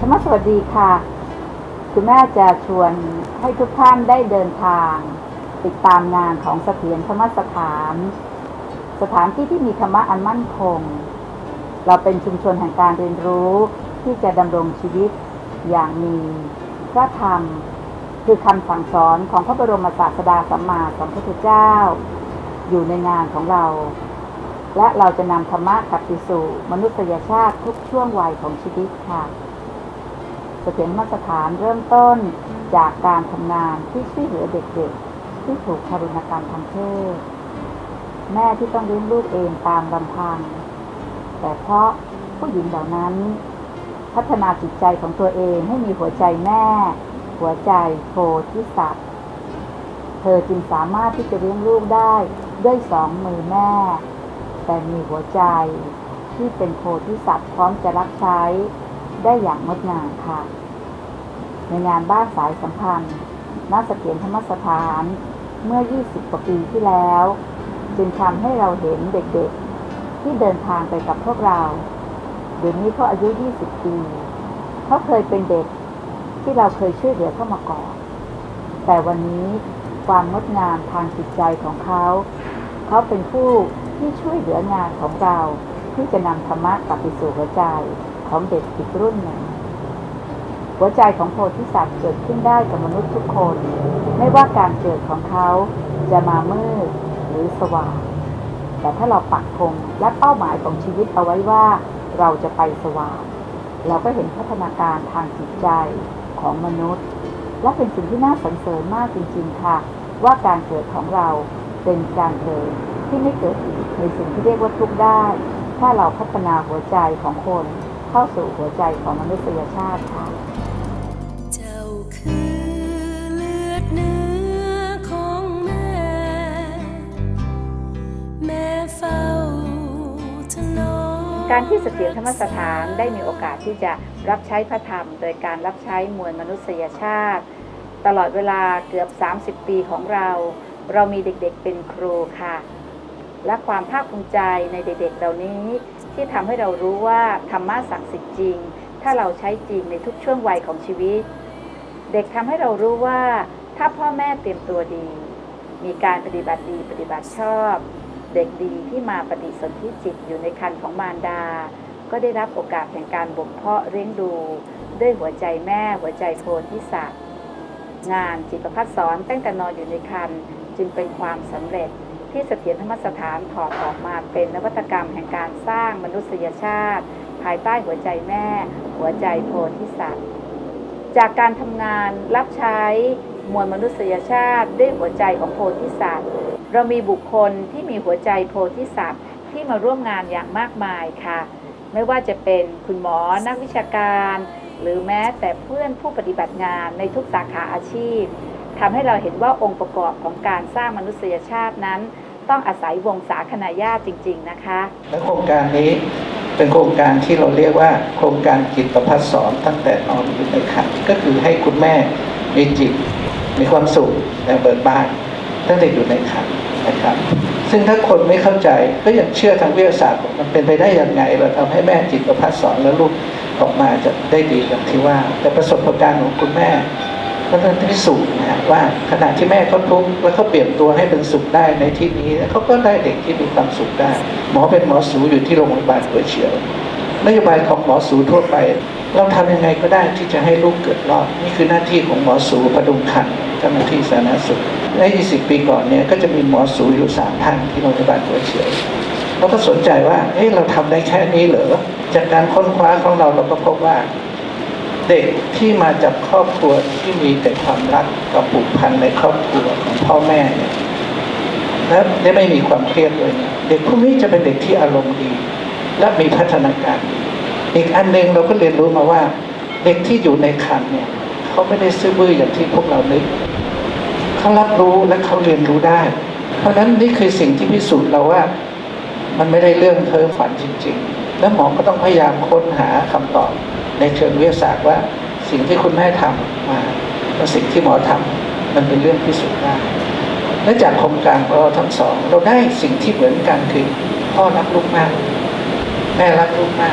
รมสวัสดีค่ะคุณแม่จะชวนให้ทุกท่านได้เดินทางติดตามงานของเสถียรธรรมสถานสถานที่ที่มีธรรมะอันมั่นคงเราเป็นชุมชนแห่งการเรียนรู้ที่จะดำรงชีวิตอย่างมีพระธรรมคือคำสั่งสอนของพระบรมศาสดาสัมมาสัมพุทธเจ้าอยู่ในงานของเราและเราจะนำธรรมะกลับไปสู่มนุษยชาติทุกช่วงวัยของชีวิตค่ะเสถียรธรรมสถานเริ่มต้นจากการทำงานที่ช่วยเหลือเด็กๆที่ถูกทารุณกรรมทางเพศแม่ที่ต้องเลี้ยงลูกเองตามลำพังแต่เพราะผู้หญิงเหล่านั้นพัฒนาจิตใจของตัวเองให้มีหัวใจแม่หัวใจโพธิสัตว์เธอจึงสามารถที่จะเลี้ยงลูกได้ด้วยสองมือแม่แต่มีหัวใจที่เป็นโพธิสัตว์พร้อมจะรับใช้ได้อย่างงดงามค่ะในงานบ้านสายสัมพันธ์ณเสถียรธรรมสถานเมื่อ20 กว่าปีที่แล้วจึงทำให้เราเห็นเด็กๆที่เดินทางไปกับพวกเราเดี๋ยวนี้เขาอายุ20 ปีเขาเคยเป็นเด็กที่เราเคยช่วยเหลือเข้ามาก่อนแต่วันนี้ความงดงามทางจิตใจของเขาเป็นผู้ที่ช่วยเหลืองานของเราที่จะนำธรรมะกลับไปสู่หัวใจของเด็กอีกรุ่นหนึ่งหัวใจของโพธิสัตว์เกิดขึ้นได้กับมนุษย์ทุกคนไม่ว่าการเกิดของเขาจะมามืดหรือสว่างแต่ถ้าเราปักธงและเป้าหมายของชีวิตเอาไว้ว่าเราจะไปสว่างเราก็เห็นพัฒนาการทางจิตใจของมนุษย์และเป็นสิ่งที่น่าสรรเสริญมากจริงๆค่ะว่าการเกิดของเราเป็นการเกิดที่ไม่เกิดอีกในสิ่งที่เรียกว่าทุกข์ได้ถ้าเราพัฒนาหัวใจของคนเข้าสู่หัวใจของมนุษยชาติค่ะเจ้าคือเลือดเนื้อของแม่เฝ้าถนอมการที่เสถียรธรรมสถานได้มีโอกาสที่จะรับใช้พระธรรมโดยการรับใช้มวลมนุษยชาติตลอดเวลาเกือบ30 ปีของเรามีเด็กๆเป็นครูค่ะและความภาคภูมิใจในเด็กๆเหล่านี้ที่ทำให้เรารู้ว่าธรรมะศักดิ์สิทธิ์จริงถ้าเราใช้จริงในทุกช่วงวัยของชีวิตเด็กทำให้เรารู้ว่าถ้าพ่อแม่เตรียมตัวดีมีการปฏิบัติดีปฏิบัติชอบเด็กดีที่มาปฏิสนธิจิตอยู่ในครรภ์ของมารดาก็ได้รับโอกาสแห่งการบ่มเพาะเลี้ยงดูด้วยหัวใจแม่หัวใจโพธิสัตว์งานจิตประภัสสอนตั้งแต่นอนอยู่ในครรภ์จึงเป็นความสำเร็จที่เสถียรธรรมสถานถอดออกมาเป็นนวัตกรรมแห่งการสร้างมนุษยชาติภายใต้หัวใจแม่หัวใจโพธิสัตว์จากการทำงานรับใช้มวลมนุษยชาติด้วยหัวใจของโพธิสัตว์เรามีบุคคลที่มีหัวใจโพธิสัตว์ที่มาร่วมงานอย่างมากมายค่ะไม่ว่าจะเป็นคุณหมอนักวิชาการหรือแม้แต่เพื่อนผู้ปฏิบัติงานในทุกสาขาอาชีพทำให้เราเห็นว่าองค์ประกอบของการสร้างมนุษยชาตินั้นต้องอาศัยวงศาคณาญาติจริงๆนะคะและโครงการนี้เป็นโครงการที่เราเรียกว่าโครงการจิตประภัสสอนตั้งแต่นอนอยู่ในครรภ์ก็คือให้คุณแม่มีจิตมีความสุขและเบิกบานตั้งแต่อยู่ในครรภ์นะครับซึ่งถ้าคนไม่เข้าใจก็ยังเชื่อทางวิทยาศาสตร์มันเป็นไปได้ยังไงเราทำให้แม่จิตประภัสสอนแล้วลูกออกมาจะได้ดีอย่างที่ว่าแต่ประสบการณ์ของคุณแม่ก็ต้องพิสูจน์นะว่าขณะที่แม่เขาทุกข์แล้วเขาเปลี่ยนตัวให้เป็นสุขได้ในที่นี้เขาก็ได้เด็กที่มีความสุขได้หมอเป็นหมอสูอยู่ที่โรงพยาบาลหัวเฉียวนโยบายของหมอสูทั่วไปเราทำยังไงก็ได้ที่จะให้ลูกเกิดรอดนี่คือหน้าที่ของหมอสูพดุงครรภ์เจ้าหน้าที่สาธารณสุขใน20 ปีก่อนเนี่ยก็จะมีหมอสูอยู่3 ท่านที่โรงพยาบาลหัวเฉียวเราก็สนใจว่าเราทำได้แค่นี้เหรอจากการค้นคว้าของเราก็พบว่าเด็กที่มาจากครอบครัวที่มีแต่ความรักกับผูกพันในครอบครัวของพ่อแม่เนี่ยและไม่มีความเครียดเลยเด็กพวกนี้จะเป็นเด็กที่อารมณ์ดีและมีพัฒนาการอีกอันหนึ่งเราก็เรียนรู้มาว่าเด็กที่อยู่ในครรภ์เนี่ยเขาไม่ได้ซื่อบื้ออย่างที่พวกเรานึกเขารับรู้และเขาเรียนรู้ได้เพราะฉะนั้นนี่คือสิ่งที่พิสูจน์เราว่ามันไม่ได้เรื่องเพ้อฝันจริงๆและหมอก็ต้องพยายามค้นหาคำตอบในเชิงวิทยาศาสตร์ว่าสิ่งที่คุณแม่ทำมาและสิ่งที่หมอทำมันเป็นเรื่องพิสูจน์ได้และจากโครงการของเราทั้งสองเราได้สิ่งที่เหมือนกันคือพ่อรักลูกมากแม่รักลูกมาก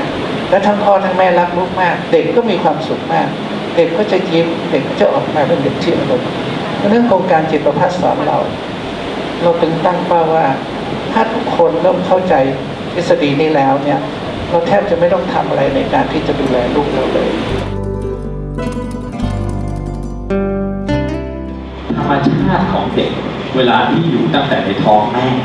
และทั้งพ่อทั้งแม่รักลูกมากเด็กก็มีความสุขมากเด็กก็จะยิ้มเด็กก็จะออกมาเป็นเด็กที่อารมณ์เรื่องโครงการจิตประภัสสอนเราถึงตั้งเป้าว่าถ้าทุกคนเริ่มเข้าใจทฤษฎีนี้แล้วเนี่ยเราแทบจะไม่ต้องทำอะไรในการที่จะดูแลลูกเราเลยธรรมชาติของเด็กเวลาที่อยู่ตั้งแต่ในท้องแม่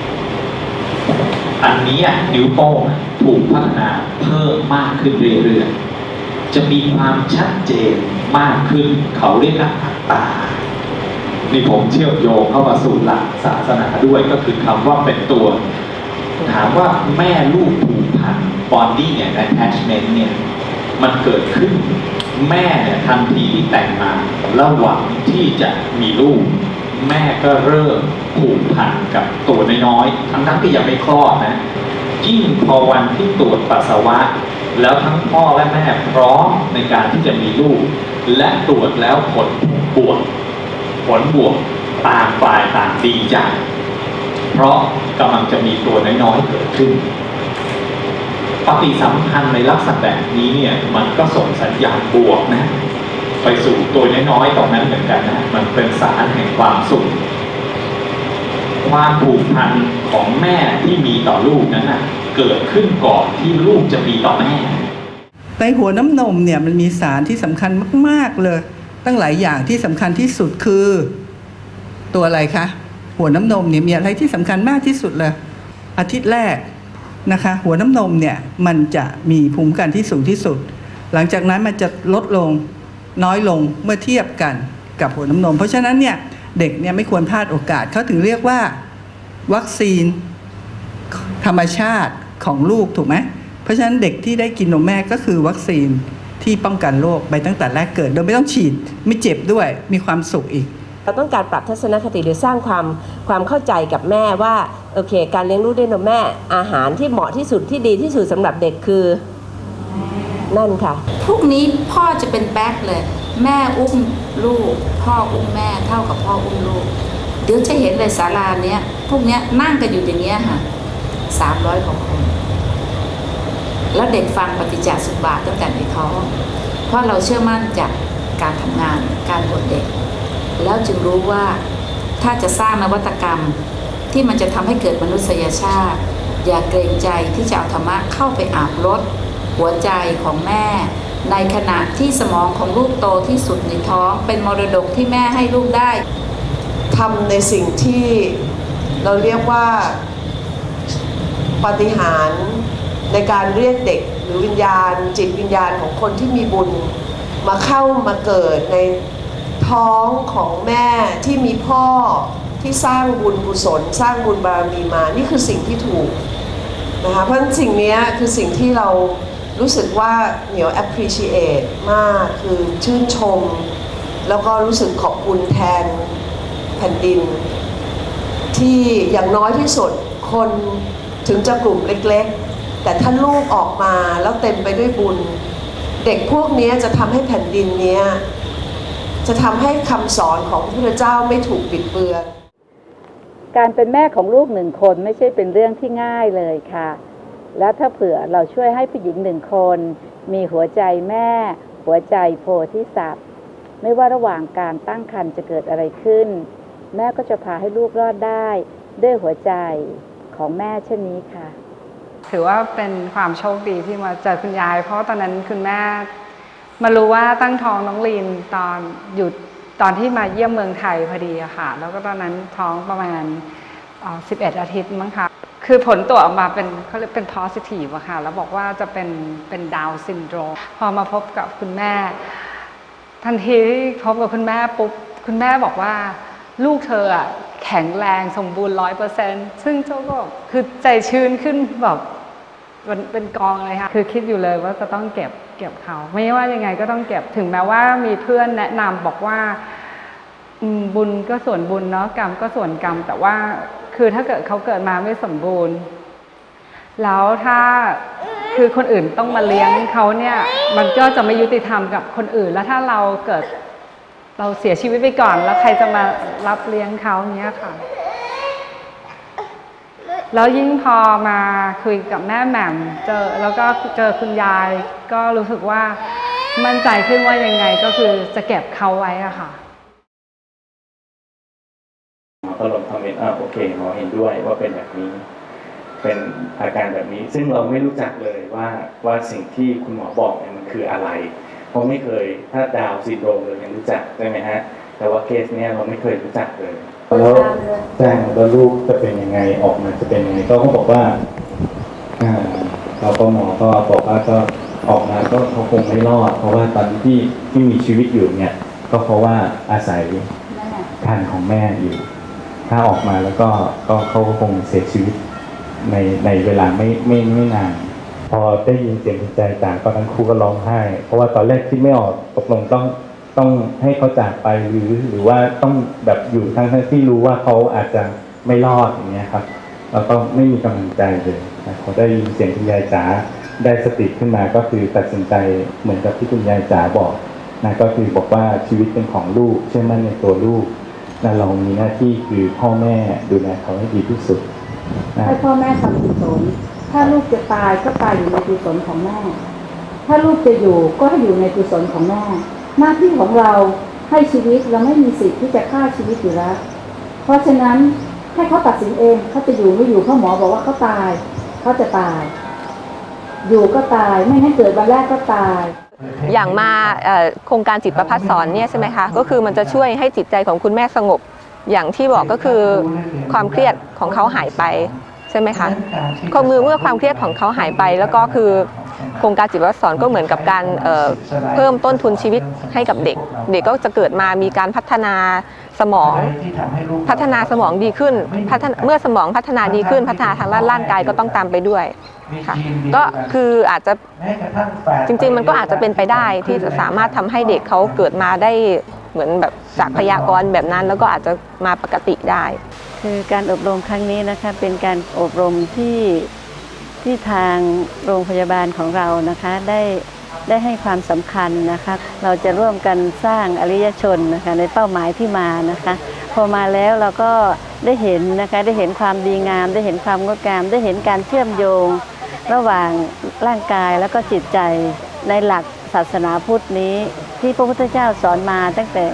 อันนี้นิ้วโป้งถูกพัฒนาเพิ่มมากขึ้นเรื่อยๆจะมีความชัดเจนมากขึ้นเขาเรียกว่าอัตตานี่ผมเชื่อมโยงเข้ามาสู่หลักศาสนาด้วยก็คือคำว่าเป็นตัวถามว่าแม่ลูกผูกพัน bonding เนี่ย attachment เนี่ยมันเกิดขึ้นแม่เนี่ยทันทีที่แต่งงานแล้วหวังที่จะมีลูกแม่ก็เริ่มผูกพันกับตัวน้อยๆทั้งที่ยังไม่คลอดนะยิ่งพอวันที่ตรวจปัสสาวะแล้วทั้งพ่อและแม่พร้อมในการที่จะมีลูกและตรวจแล้วผลบวกต่างฝ่ายต่างดีใจเพราะกำลังจะมีตัวน้อยๆเกิดขึ้นปฏิสัมพันธ์ในลักษณะแบบนี้เนี่ยมันก็ส่งสัญญาณบวกนะไปสู่ตัวน้อยๆตรงนั้นเหมือนกันนะมันเป็นสารแห่งความสุขความผูกพันของแม่ที่มีต่อลูกนั้นนะเกิดขึ้นก่อนที่ลูกจะมีต่อแม่ในหัวน้ำนมเนี่ยมันมีสารที่สำคัญมากๆเลยตั้งหลายอย่างที่สำคัญที่สุดคือตัวอะไรคะหัวน้ำนมเนี่ยมีอะไรที่สำคัญมากที่สุดเลยอาทิตย์แรกนะคะหัวน้ำนมเนี่ยมันจะมีภูมิคุ้มกันที่สูงที่สุดหลังจากนั้นมันจะลดลงน้อยลงเมื่อเทียบกันกับหัวน้ำนมเพราะฉะนั้นเนี่ยเด็กเนี่ยไม่ควรพลาดโอกาสเขาถึงเรียกว่าวัคซีนธรรมชาติของลูกถูกไหมเพราะฉะนั้นเด็กที่ได้กินนมแม่ก็คือวัคซีนที่ป้องกันโรคไปตั้งแต่แรกเกิดโดยไม่ต้องฉีดไม่เจ็บด้วยมีความสุขอีกเราต้องการปรับทัศนคติหรือสร้างความเข้าใจกับแม่ว่าโอเคการเลี้ยงลูกด้วยนมแม่อาหารที่เหมาะที่สุดที่ดีที่สุดสำหรับเด็กคือนั่นค่ะพรุ่งนี้พ่อจะเป็นแบ็คเลยแม่อุ้มลูกพ่ออุ้มแม่เท่ากับพ่ออุ้มลูกเดี๋ยวจะเห็นเลยศาลาเนี้ยพวกเนี้ยนั่งกันอยู่อย่างเงี้ยค่ะ300 กว่าคนแล้วเด็กฟังปฏิจจสุบาทตั้งแต่ในท้องเพราะเราเชื่อมั่นจากการทำงานการบวชเด็กแล้วจึงรู้ว่าถ้าจะสร้างนวัตกรรมที่มันจะทำให้เกิดมนุษยชาติอย่าเกรงใจที่จะเอาธรรมะเข้าไปอาบรดหัวใจของแม่ในขณะที่สมองของลูกโตที่สุดในท้องเป็นมรดกที่แม่ให้ลูกได้ทำในสิ่งที่เราเรียกว่าปาฏิหาริย์ในการเรียกเด็กหรือวิญญาณจิตวิญญาณของคนที่มีบุญมาเข้ามาเกิดในท้องของแม่ที่มีพ่อที่สร้างบุญกุศลสร้างบุญบารมีมานี่คือสิ่งที่ถูกนะคะเพราะสิ่งนี้คือสิ่งที่เรารู้สึกว่าเหนียว appreciate มากคือชื่นชมแล้วก็รู้สึกขอบคุณแทนแผ่นดินที่อย่างน้อยที่สุดคนถึงจะกลุ่มเล็กๆแต่ถ้าลูกออกมาแล้วเต็มไปด้วยบุญเด็กพวกนี้จะทำให้แผ่นดินนี้จะทำให้คำสอนของพระพุทธเจ้าไม่ถูกบิดเบือนการเป็นแม่ของลูก1 คนไม่ใช่เป็นเรื่องที่ง่ายเลยค่ะแล้วถ้าเผื่อเราช่วยให้ผู้หญิง1 คนมีหัวใจแม่หัวใจโพธิสัตว์ไม่ว่าระหว่างการตั้งครรภ์จะเกิดอะไรขึ้นแม่ก็จะพาให้ลูกรอดได้ด้วยหัวใจของแม่เช่นนี้ค่ะถือว่าเป็นความโชคดีที่มาเจอคุณยายเพราะตอนนั้นคุณแม่มารู้ว่าตั้งท้องน้องลีนตอนที่มาเยี่ยมเมืองไทยพอดีอะค่ะแล้วก็ตอนนั้นท้องประมาณ11 อาทิตย์มั้งคะคือผลตรวจออกมาเป็นเขาเรียกเป็น positive อะค่ะแล้วบอกว่าจะเป็นดาวน์ซินโดรมพอมาพบกับคุณแม่ทันทีที่พบกับคุณแม่ปุ๊บคุณแม่บอกว่าลูกเธออะแข็งแรงสมบูรณ์ 100% ซึ่งเจ้าก็คือใจชื้นขึ้นแบบเป็นกองเลยค่ะคือคิดอยู่เลยว่าจะต้องเก็บเขาไม่ว่ายังไงก็ต้องเก็บถึงแม้ว่ามีเพื่อนแนะนำบอกว่าบุญก็ส่วนบุญเนาะกรรมก็ส่วนกรรมแต่ว่าคือถ้าเกิดเขาเกิดมาไม่สมบูรณ์แล้วถ้าคือคนอื่นต้องมาเลี้ยงเขาเนี่ยมันก็จะไม่ยุติธรรมกับคนอื่นแล้วถ้าเราเกิดเราเสียชีวิตไปก่อนแล้วใครจะมารับเลี้ยงเขาเนี้ยค่ะแล้วยิ่งพอมาคุยกับแม่แหม่มแล้วก็เจอคุณยายก็รู้สึกว่ามั่นใจขึ้นว่ายังไงก็คือจะเก็บเขาไว้อะค่ะก็ลงคอมเมนต์โอเคหมอเห็นด้วยว่าเป็นแบบนี้เป็นอาการแบบนี้ซึ่งเราไม่รู้จักเลยว่าสิ่งที่คุณหมอบอกเนี่ยมันคืออะไรเพราะไม่เคยถ้าดาวน์ซินโดรมเรายังรู้จักใช่ไหมฮะแต่ว่าเคสเนี้ยเราไม่เคยรู้จักเลยแล้วแจ้งแล้วลูกจะเป็นยังไงออกมาจะเป็นยังไงก็เขาบอกว่าเราก็หมอก็บอกว่าก็ออกมาก็เขาคงไม่รอดเพราะว่าตอนที่มีชีวิตอยู่เนี่ยก็เพราะว่าอาศัยครรภ์ของแม่อยู่ถ้าออกมาแล้วก็เขาคงเสียชีวิตในเวลาไม่นานพอได้ยินเสียงใจต่างก็ทั้งคู่ก็ร้องไห้เพราะว่าตอนแรกคิดไม่ออกตกลงต้องให้เขาจากไปหรือว่าต้องแบบอยู่ทั้งที่รู้ว่าเขาอาจจะไม่รอดอย่างเงี้ยครับเราก็ไม่มีกำลังใจเลยพอได้ยินเสียงคุณยายจ๋าได้สติขึ้นมาก็คือตัดสินใจเหมือนกับที่คุณยายจ๋าบอกนะก็คือบอกว่าชีวิตเป็นของลูกเชื่อมั่นในตัวลูกและเรามีหน้าที่คือพ่อแม่ดูแลเขาให้ดีที่สุดให้พ่อแม่ทำกุศลถ้าลูกจะตายก็ตายอยู่ในกุศลของแม่ถ้าลูกจะอยู่ก็ให้อยู่ในกุศลของแม่หน้าที่ของเราให้ชีวิตเราไม่มีสิทธิ์ที่จะฆ่าชีวิตอยู่แล้วเพราะฉะนั้นให้เขาตัดสินเองเขาจะอยู่ไม่อยู่เพราะหมอบอกว่าเขาตายเขาจะตายอยู่ก็ตายไม่ให้เกิดวันแรกก็ตายอย่างมาโครงการจิตประภัสสอนเนี่ยใช่ไหมคะก็คือมันจะช่วยให้จิตใจของคุณแม่สงบอย่างที่บอกก็คือความเครียดของเขาหายไปใช่ไหมคะเมื่อความเครียดของเขาหายไปแล้วก็คือโครงการจิตประภัสสอนก็เหมือนกับการเพิ่มต้นทุนชีวิตให้กับเด็กก็จะเกิดมามีการพัฒนาสมองดีขึ้นเมื่อสมองพัฒนาดีขึ้นพัฒนาทางร่างกายก็ต้องตามไปด้วยค่ะก็คืออาจจะจริงๆมันก็อาจจะเป็นไปได้ที่จะสามารถทำให้เด็กเขาเกิดมาได้เหมือนแบบจากพยากรณ์แบบนั้นแล้วก็อาจจะมาปกติได้คือการอบรมครั้งนี้นะคะเป็นการอบรมที่ทางโรงพยาบาลของเรานะคะได้ให้ความสำคัญนะคะเราจะร่วมกันสร้างอริยชนนะคะในเป้าหมายที่มานะคะพอมาแล้วเราก็ได้เห็นนะคะได้เห็นความดีงามได้เห็นความงดงามได้เห็นการเชื่อมโยงระหว่างร่างกายแล้วก็จิตใจในหลักศาสนาพุทธนี้ที่พระพุทธเจ้าสอนมาตั้งแต่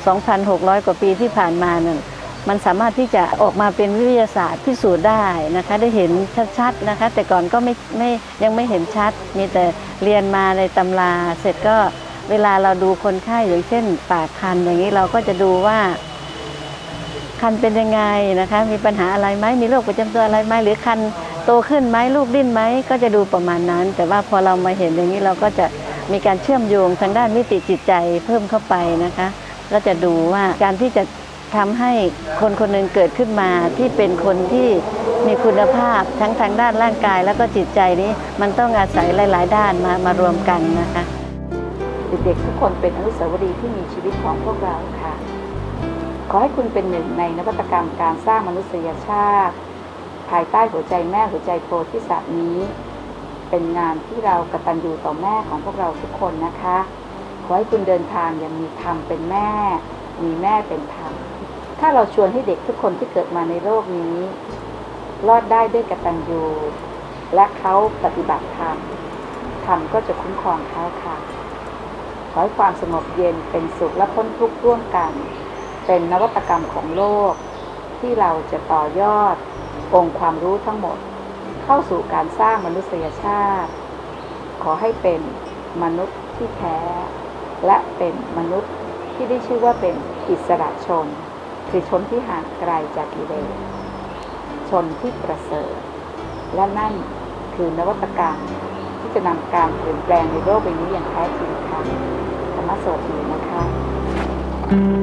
2,600 กว่าปีที่ผ่านมานั้นมันสามารถที่จะออกมาเป็นวิทยาศาสตร์พิสูจน์ได้นะคะได้เห็นชัดๆนะคะแต่ก่อนก็ยังไม่เห็นชัดมีแต่เรียนมาในตำราเสร็จก็เวลาเราดูคนไข้อย่างเช่นปากคันอย่างนี้เราก็จะดูว่าคันเป็นยังไงนะคะมีปัญหาอะไรไหมมีโรคประจำตัวอะไรไหมหรือคันโตขึ้นไหมลูกดิ้นไหมก็จะดูประมาณนั้นแต่ว่าพอเรามาเห็นอย่างนี้เราก็จะมีการเชื่อมโยงทางด้านมิติจิตใจเพิ่มเข้าไปนะคะก็จะดูว่าการที่จะทำให้คนคนหนึ่งเกิดขึ้นมาที่เป็นคนที่มีคุณภาพทั้งทางด้านร่างกายแล้วก็จิตใจนี้มันต้องอาศัยหลายๆด้านมารวมกันนะคะเด็กๆทุกคนเป็นอนุสาวรีย์ที่มีชีวิตของพวกเราค่ะขอให้คุณเป็นหนึ่งในนวัตกรรมการสร้างมนุษยชาติภายใต้หัวใจแม่หัวใจโพธิสัตว์นี้เป็นงานที่เรากตัญญูต่อแม่ของพวกเราทุกคนนะคะขอให้คุณเดินทางอย่างมีธรรมเป็นแม่มีแม่เป็นธรรมถ้าเราชวนให้เด็กทุกคนที่เกิดมาในโลกนี้รอดได้ด้วยกตัญญูและเขาปฏิบัติธรรมธรรมก็จะคุ้มครองเขาค่ะขอให้ความสงบเย็นเป็นสุขและพ้นทุกข์ร่วมกันเป็นนวัตกรรมของโลกที่เราจะต่อยอดองค์ความรู้ทั้งหมดเข้าสู่การสร้างมนุษยชาติขอให้เป็นมนุษย์ที่แท้และเป็นมนุษย์ที่ได้ชื่อว่าเป็นอิสระชนคือชนที่ห่างไกลจากกิเลสชนที่ประเสริฐและนั่นคือนวัตกรรมที่จะนำการเปลี่ยนแปลงในโลกใบนี้อย่างแท้จริงค่ะธรรมะสวัสดีนะคะ